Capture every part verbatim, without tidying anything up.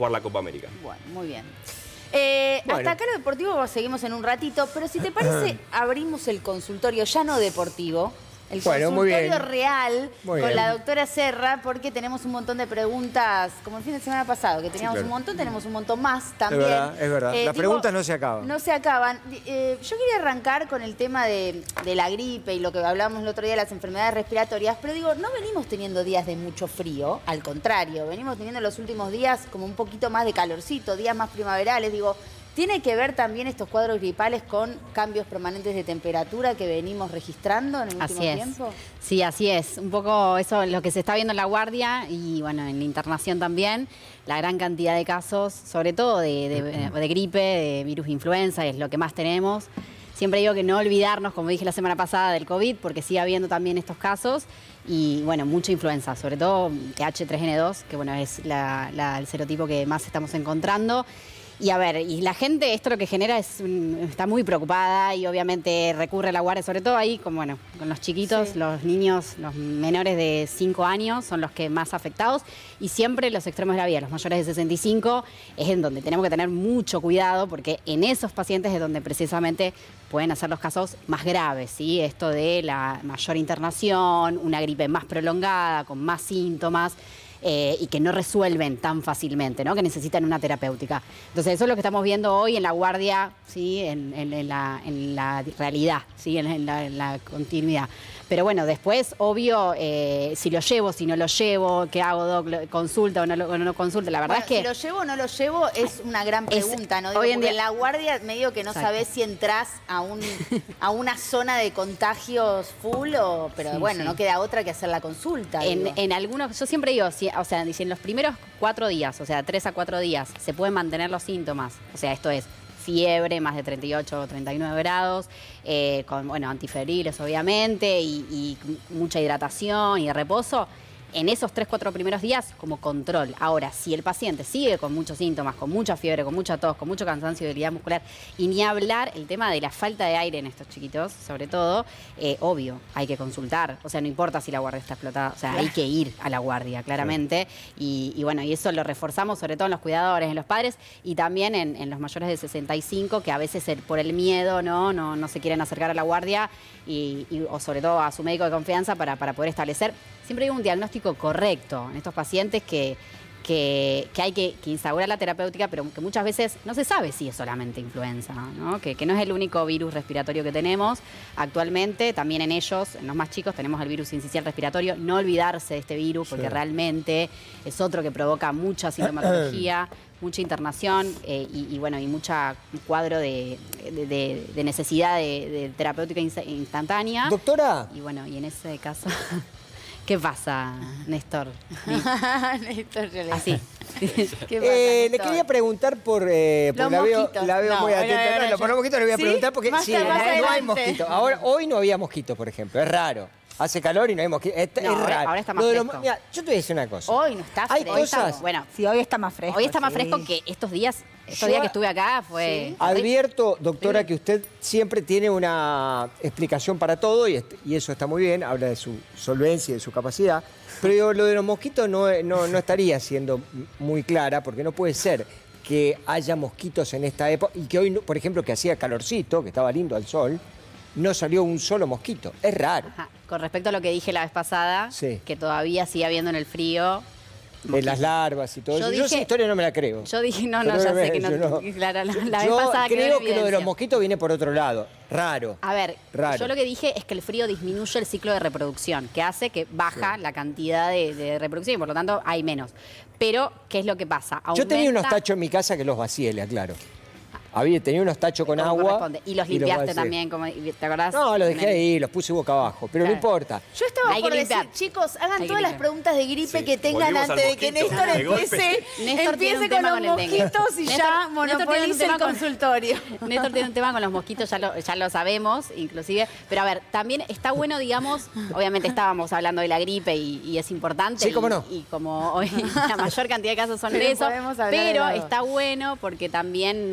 jugar la Copa América. Bueno, muy bien. Eh, bueno. Hasta acá lo deportivo seguimos en un ratito, pero si te parece, abrimos el consultorio, ya no deportivo, el bueno, consultorio real muy con bien. La doctora Serra, porque tenemos un montón de preguntas, como el fin de semana pasado, que teníamos sí, claro. un montón, tenemos un montón más también. Es verdad, es verdad. Eh, Las digo, preguntas no se acaban. No se acaban. Eh, yo quería arrancar con el tema de, de la gripe y lo que hablábamos el otro día de las enfermedades respiratorias, pero digo, no venimos teniendo días de mucho frío, al contrario, venimos teniendo los últimos días como un poquito más de calorcito, días más primaverales, digo... ¿Tiene que ver también estos cuadros gripales con cambios permanentes de temperatura que venimos registrando en el último así es. tiempo? Sí, así es. Un poco eso lo que se está viendo en la guardia y bueno, en la internación también. La gran cantidad de casos, sobre todo de, de, de gripe, de virus influenza, es lo que más tenemos. Siempre digo que no olvidarnos, como dije la semana pasada, del COVID, porque sigue habiendo también estos casos. Y bueno, mucha influenza, sobre todo H tres N dos, que bueno, es la, la, el serotipo que más estamos encontrando. Y a ver, y la gente, esto lo que genera es, un, está muy preocupada y obviamente recurre a la guardia, sobre todo ahí, con, bueno, con los chiquitos, sí. los niños, los menores de cinco años son los que más afectados y siempre los extremos de la vida, los mayores de sesenta y cinco, es en donde tenemos que tener mucho cuidado porque en esos pacientes es donde precisamente pueden hacer los casos más graves, ¿sí? Esto de la mayor internación, una gripe más prolongada, con más síntomas. Eh, y que no resuelven tan fácilmente, ¿no? Que necesitan una terapéutica. Entonces eso es lo que estamos viendo hoy en la guardia, ¿sí? en, en, en, la, en la realidad, ¿sí? en, en, la, en la continuidad. Pero bueno, después, obvio, eh, si lo llevo, si no lo llevo, ¿qué hago, doc? ¿Consulta o no, o no consulta? La verdad bueno, es que... Si lo llevo o no lo llevo es una gran pregunta, es, ¿no? Digo, hoy en día... en la guardia medio que no Exacto. sabés si entras a, un, a una zona de contagios full o... Pero sí, bueno, sí. no queda otra que hacer la consulta. En, en algunos... Yo siempre digo, si, o sea, si en los primeros cuatro días, o sea, tres a cuatro días, se pueden mantener los síntomas, o sea, esto es... fiebre, más de treinta y ocho o treinta y nueve grados, eh, con bueno, antifebriles obviamente, y, y mucha hidratación y reposo, en esos tres, cuatro primeros días como control. Ahora, si el paciente sigue con muchos síntomas, con mucha fiebre, con mucha tos, con mucho cansancio y debilidad muscular, y ni hablar el tema de la falta de aire en estos chiquitos, sobre todo, eh, obvio, hay que consultar. O sea, no importa si la guardia está explotada, o sea, hay que ir a la guardia, claramente. Y, y bueno, y eso lo reforzamos sobre todo en los cuidadores, en los padres, y también en, en los mayores de sesenta y cinco, que a veces el, por el miedo no, no, no se quieren acercar a la guardia, y, y, o sobre todo a su médico de confianza para, para poder establecer siempre hay un diagnóstico correcto en estos pacientes que, que, que hay que, que instaurar la terapéutica, pero que muchas veces no se sabe si es solamente influenza, ¿no? Que, que no es el único virus respiratorio que tenemos actualmente. También en ellos, en los más chicos, tenemos el virus sincicial respiratorio. No olvidarse de este virus porque sí. realmente es otro que provoca mucha sintomatología, mucha internación eh, y, y bueno, y mucha cuadro de, de, de, de necesidad de, de terapéutica instantánea. Doctora. Y bueno, y en ese caso... ¿Qué pasa, Néstor? Néstor, yo le... Así. ¿Qué pasa, eh, le Néstor? quería preguntar por... Eh, por la, veo, la veo no, muy atenta. bueno, bueno, no, por los mosquitos le voy a ¿sí? preguntar porque Más sí, más no adelante. hay mosquitos. Ahora, hoy no había mosquitos, por ejemplo. Es raro. Hace calor y no hay mosquitos. Es, no, es ahora, raro. Ahora está más Lo fresco. los, mira, yo te voy a decir una cosa. Hoy no está hay fresco. Cosas, bueno, sí, hoy está más fresco. Hoy está más sí. fresco que estos días. Estos Yo días que estuve acá fue... Sí. Advierto, doctora, que usted siempre tiene una explicación para todo y, y eso está muy bien, habla de su solvencia y de su capacidad, pero digo, lo de los mosquitos no, no, no estaría siendo muy clara porque no puede ser que haya mosquitos en esta época y que hoy, por ejemplo, que hacía calorcito, que estaba lindo al sol, no salió un solo mosquito. Es raro. Ajá. Con respecto a lo que dije la vez pasada, sí. que todavía sigue habiendo en el frío... De las larvas y todo yo eso. Dije, yo esa historia no me la creo. Yo dije, no, no, ya sé que no. no. Claro, la, la yo vez pasada creo que evidencia. lo de los mosquitos viene por otro lado. Raro. A ver, Raro. yo lo que dije es que el frío disminuye el ciclo de reproducción, que hace que baja sí. la cantidad de, de reproducción y por lo tanto hay menos. Pero, ¿qué es lo que pasa? Aumenta... Yo tenía unos tachos en mi casa que los vacié, le aclaro. Había, tenía unos tachos con agua. Y los limpiaste y los también, como, ¿te acordás? No, los dejé ahí, los puse boca abajo, pero claro. no importa. Yo estaba Hay por decir, limpiar. chicos, hagan Hay todas las preguntas de gripe sí. que tengan Volvimos antes de que Néstor de empiece, Néstor empiece con los con mosquitos y Néstor, ya Néstor monopolice el consultorio. Con, Néstor tiene un tema con los mosquitos, ya lo, ya lo sabemos, inclusive. Pero a ver, también está bueno, digamos, obviamente estábamos hablando de la gripe y, y es importante. Sí, y, cómo no. Y como hoy la mayor cantidad de casos son pero de eso, pero está bueno porque también no dejamos de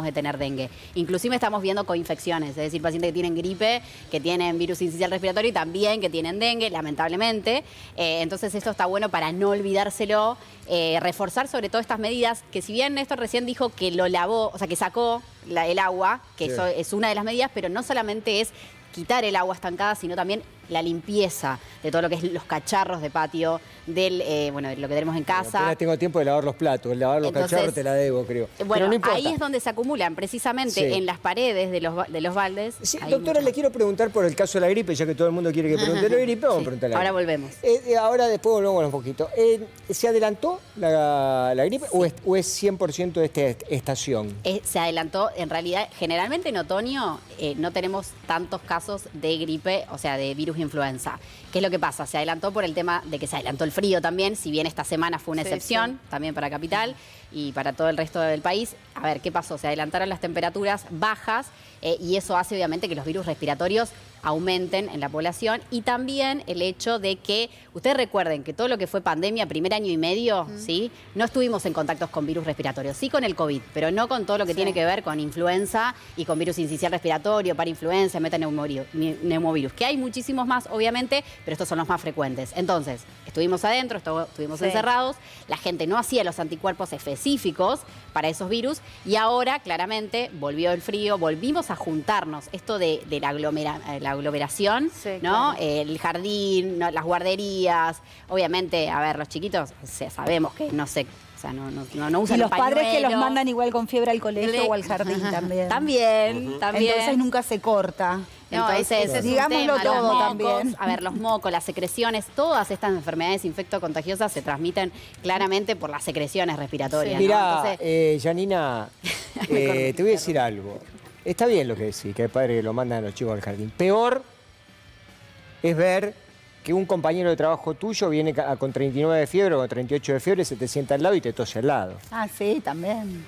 de tener dengue. Inclusive estamos viendo coinfecciones, es decir, pacientes que tienen gripe, que tienen virus sincicial respiratorio y también que tienen dengue, lamentablemente. Eh, entonces esto está bueno para no olvidárselo, eh, reforzar sobre todo estas medidas, que si bien Néstor recién dijo que lo lavó, o sea, que sacó la, el agua, que sí. eso es una de las medidas, pero no solamente es quitar el agua estancada, sino también la limpieza de todo lo que es los cacharros de patio, del, eh, bueno, de lo que tenemos en casa. Apenas tengo tiempo de lavar los platos, lavar los Entonces, cacharros te la debo, creo. Bueno, Pero no importa. ahí es donde se acumulan, precisamente Sí. en las paredes de los, de los baldes. Sí, hay doctora, mucho. le quiero preguntar por el caso de la gripe, ya que todo el mundo quiere que pregunte la gripe, vamos Sí. a preguntarle. Ahora volvemos. Eh, eh, ahora después volvemos un poquito. Eh, ¿Se adelantó la, la gripe sí. o, es, o es cien por ciento de esta estación? Eh, se adelantó, en realidad, generalmente en otoño eh, no tenemos tantos casos de gripe, o sea, de virus influenza. ¿Qué es lo que pasa? Se adelantó por el tema de que se adelantó el frío también, si bien esta semana fue una sí, excepción, sí. también para Capital y para todo el resto del país. A ver, ¿qué pasó? Se adelantaron las temperaturas bajas eh, y eso hace obviamente que los virus respiratorios aumenten en la población y también el hecho de que, ustedes recuerden que todo lo que fue pandemia, primer año y medio, mm. ¿sí? No estuvimos en contactos con virus respiratorios, sí con el COVID, pero no con todo lo que sí. tiene que ver con influenza y con virus sincicial respiratorio, parainfluenza, metaneumovirus, que hay muchísimos más, obviamente, pero estos son los más frecuentes. Entonces, estuvimos adentro, estuvimos sí. encerrados, la gente no hacía los anticuerpos específicos para esos virus y ahora, claramente, volvió el frío, volvimos a juntarnos. Esto de, de la, aglomera, la aglomeración, sí, ¿no? Claro. Eh, el jardín, no, las guarderías, obviamente, a ver, los chiquitos, o sea, sabemos que no sé... O sea, no, no, no, no usan y los pañuelo. padres que los mandan igual con fiebre al colegio Le... o al jardín también. También, uh-huh. también. Entonces nunca se corta. No, Entonces, ese, ese es digámoslo tema, todo mocos, también. A ver, los mocos, las secreciones, todas estas enfermedades infectocontagiosas se transmiten claramente por las secreciones respiratorias. Sí. ¿no? Mirá, Entonces... eh, Janina, eh, te voy a decir algo. Está bien lo que decís, que el padre lo mandan a los chicos al jardín. Peor es ver que un compañero de trabajo tuyo viene con treinta y nueve de fiebre o con treinta y ocho de fiebre, se te sienta al lado y te tose al lado. Ah, sí, también.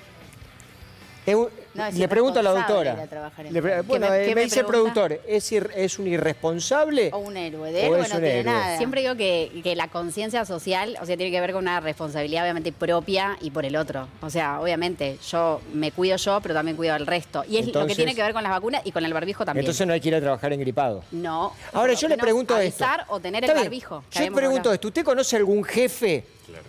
Un, no, le pregunto a la doctora. Le pre bueno, me, me, me dice el productor, ¿es, ir, ¿es un irresponsable? O un héroe, de héroe no tiene héroe? Nada. Siempre digo que, que la conciencia social, o sea, tiene que ver con una responsabilidad obviamente propia y por el otro. O sea, obviamente, yo me cuido yo, pero también cuido al resto. Y es entonces, lo que tiene que ver con las vacunas y con el barbijo también. Entonces no hay que ir a trabajar engripado. No. Ahora yo le pregunto esto. o tener el barbijo. Yo le pregunto hablado. esto. ¿Usted conoce algún jefe? Claro.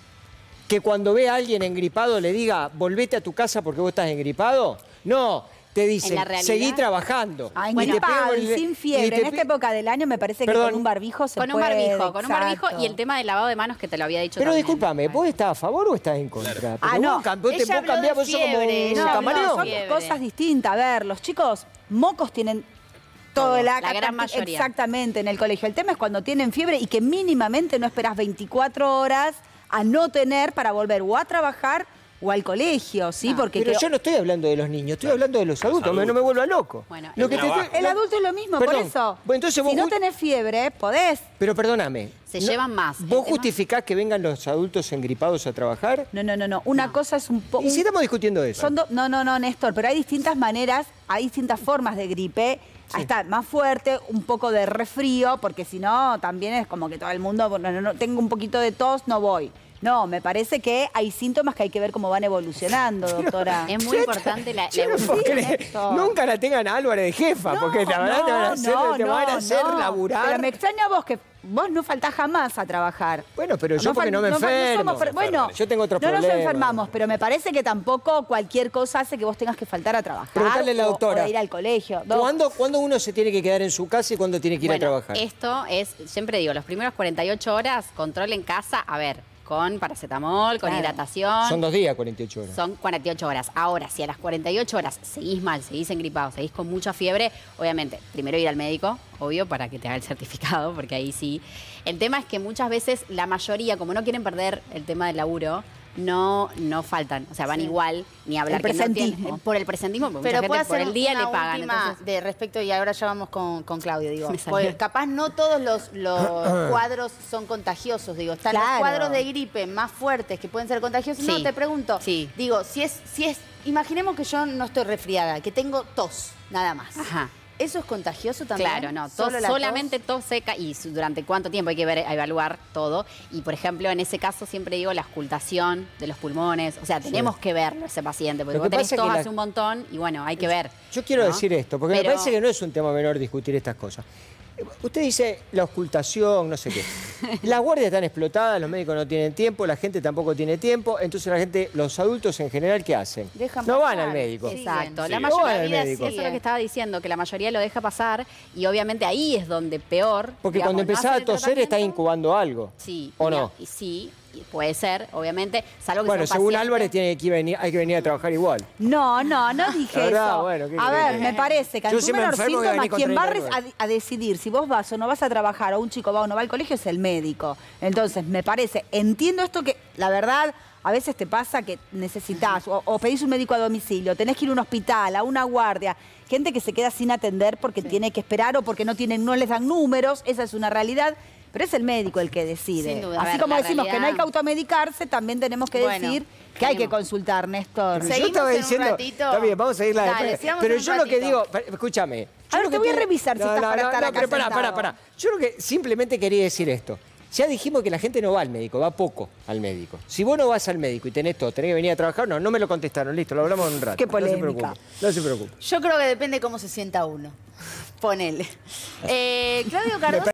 Que cuando ve a alguien engripado le diga, volvete a tu casa porque vos estás engripado? No, te dice, seguí trabajando. Ah, engripado y, y sin fiebre. Y en esta época del año me parece Perdón, que con un barbijo se con puede. Un barbijo, exacto. Con un barbijo y el tema del lavado de manos que te lo había dicho Pero también. discúlpame, ¿vos estás a favor o estás en contra? Claro. Ah, no. Vos, vos te, vos cambiás, vos sos como un no, camaleón. No, son fiebre. Cosas distintas. A ver, los chicos mocos tienen... Todo el la gran mayoría. Exactamente, en el colegio. El tema es cuando tienen fiebre y que mínimamente no esperas veinticuatro horas a no tener para volver o a trabajar o al colegio, ¿sí? No, Porque pero creo... yo no estoy hablando de los niños, estoy claro. hablando de los adultos, me, no me vuelva loco. Bueno, lo que el, te estoy... el adulto es lo mismo, Perdón, por eso. Bueno, entonces vos si no tenés fiebre, podés. Pero perdóname. Se no, llevan más. ¿Vos justificás que vengan los adultos engripados a trabajar? No, no, no, no. Una no. cosa es un poco... ¿Y si estamos discutiendo eso? Son no, no, no, Néstor, pero hay distintas maneras, hay distintas formas de gripe. Sí. Ahí está, más fuerte, un poco de resfrío, porque si no, también es como que todo el mundo, no, no, no, tengo un poquito de tos, no voy. No, me parece que hay síntomas que hay que ver cómo van evolucionando, doctora. Es muy importante la, la evolución. Nunca la tengan a Álvarez de jefa, no, porque la verdad no, te van a hacer, no, te van a hacer no. laburar. Pero me extraña a vos que vos no faltás jamás a trabajar. Bueno, pero yo no porque no me enfermo. No somos, bueno, yo tengo otro no problema. No nos enfermamos, pero me parece que tampoco cualquier cosa hace que vos tengas que faltar a trabajar. Preguntarle a la doctora. O, o ir al colegio. ¿Cuándo, ¿Cuándo uno se tiene que quedar en su casa y cuándo tiene que ir bueno, a trabajar? Esto es, siempre digo, los primeros cuarenta y ocho horas, control en casa, a ver, con paracetamol, con claro. hidratación. Son dos días, cuarenta y ocho horas. Son cuarenta y ocho horas. Ahora, si a las cuarenta y ocho horas seguís mal, seguís engripado, seguís con mucha fiebre, obviamente, primero ir al médico, obvio, para que te haga el certificado, porque ahí sí. El tema es que muchas veces la mayoría, como no quieren perder el tema del laburo, no, no faltan, o sea, van sí. igual, ni hablar el presentismo. Que no tienen, por el presentismo, porque pero mucha puede gente por ser el día una le pagan. Última Entonces... de respecto, y ahora ya vamos con, con Claudio, digo. Pues, capaz no todos los, los cuadros son contagiosos, digo. Están claro. los cuadros de gripe más fuertes que pueden ser contagiosos. Sí. No, te pregunto, sí. digo, si es, si es, imaginemos que yo no estoy resfriada, que tengo tos, nada más. Ajá. ¿Eso es contagioso también? Claro, no. Tos, ¿Solo la solamente tos? tos seca y su- durante cuánto tiempo hay que ver, evaluar todo. Y, por ejemplo, en ese caso siempre digo la auscultación de los pulmones. O sea, tenemos que verlo ese paciente, porque Lo que vos tenés pasa es que tos la- hace un montón y, bueno, hay que ver. Yo quiero ¿no? decir esto, porque Pero- me parece que no es un tema menor discutir estas cosas. Usted dice la ocultación, no sé qué. Las guardias están explotadas, los médicos no tienen tiempo, la gente tampoco tiene tiempo, entonces la gente, los adultos en general, ¿qué hacen? Dejan no van pasar. al médico. Sí. Exacto, Sí. la No van mayoría al vida médico. eso es lo que estaba diciendo, que la mayoría lo deja pasar y obviamente ahí es donde peor. Porque digamos, cuando no empezás hacer a el toser estás tratamiento. incubando algo. Sí. ¿O y- no? y sí, y puede ser, obviamente, salvo que Bueno, sea un según paciente- Álvarez tiene que venir, hay que venir a trabajar igual. No, no, no dije La verdad, eso. bueno, ¿qué a querés ver, que- me parece que Yo ante si un me menor enfermo voy a síntoma, venir con quien va a, treinta y res- nueve. a, a decidir si vos vas o no vas a trabajar o un chico va o no va al colegio es el médico. Entonces, me parece, entiendo esto que, la verdad, a veces te pasa que necesitas o, o pedís un médico a domicilio, tenés que ir a un hospital, a una guardia, gente que se queda sin atender porque tiene que esperar o porque no tienen, no les dan números, esa es una realidad. Pero es el médico el que decide. Sin duda. A Así ver, como la decimos que no hay realidad- que automedicarse, también tenemos que Bueno, decir que hay que tenemos. consultar, Néstor. Pero Seguimos yo estaba en un diciendo, ratito. está bien, vamos a ir la Dale, después. sigamos Pero en un yo lo que ratito. digo, pa- escúchame. Yo A ver, lo te que voy a te- revisar si estás para estar acá pero pará, sentado. pará, pará. Yo lo que simplemente quería decir esto. Ya dijimos que la gente no va al médico, va poco al médico. Si vos no vas al médico y tenés todo, tenés que venir a trabajar, no, no me lo contestaron, listo, lo hablamos en un rato. Qué No se polémica. preocupe, no se preocupe. Yo creo que depende cómo se sienta uno. Ponele. Eh, Claudio Cardoso.